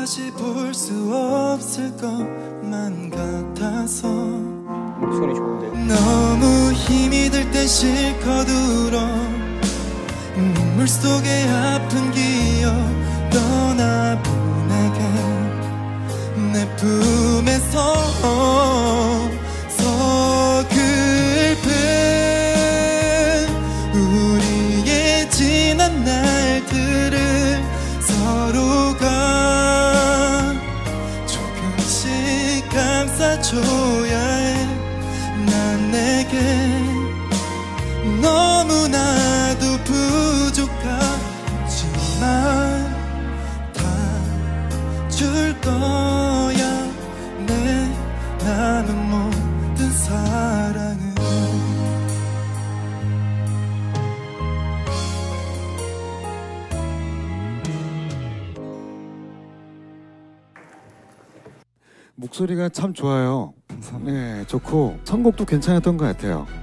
다시 볼 수 없을 것만 같아서 목소리 좋은데. 너무 힘이 들 땐 실컷 울어 눈물 속에 아픈 기억 떠나보내게 내 품에서 서글픈 우리의 지난 날들을 서로가 조금씩 감싸줘야 해. 난 내게 너무나도 부족하지만 다 줄 거야. 내 남은 모든 사랑을. 목소리가 참 좋아요. 네, 좋고 선곡도 괜찮았던 것 같아요.